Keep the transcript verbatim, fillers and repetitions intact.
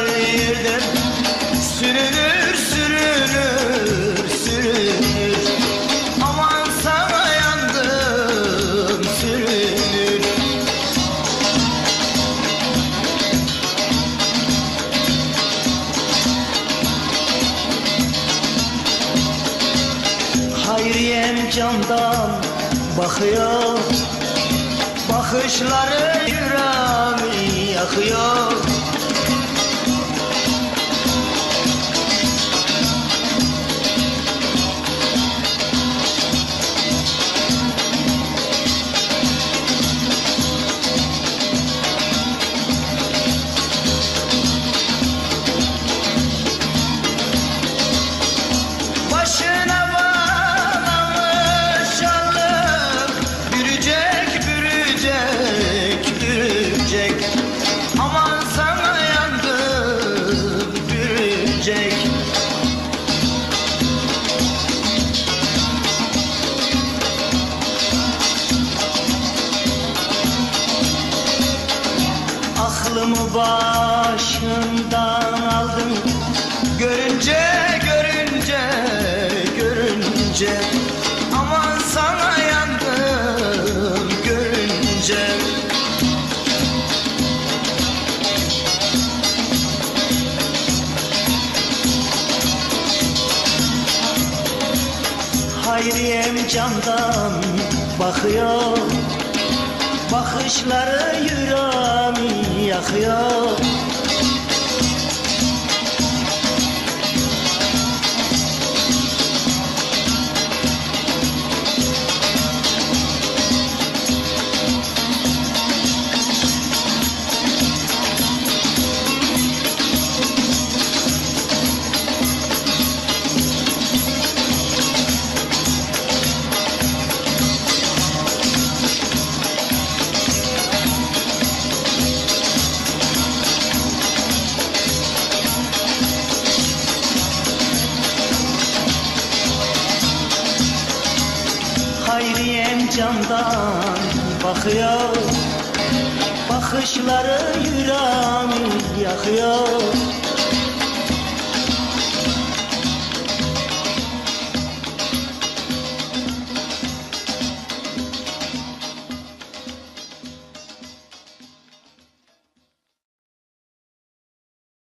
yerden sürünür sürünür sürünür. Aman sana yandım sürünür. Hayriyem camdan bakıyor, bakışları yüreğimi yakıyor. Başına bağlamış alım, bürecek bürecek bürecek. Aman sana yandım bürecek. Aklımı başımdan aldın, görünce görünce görünce. Aman sana yandım görünce. Hayriyem camdan bakıyor, bakışları yüreğimi yakıyor. Hayriyem camdan bakıyor, bakışları yüreğimi yakıyor.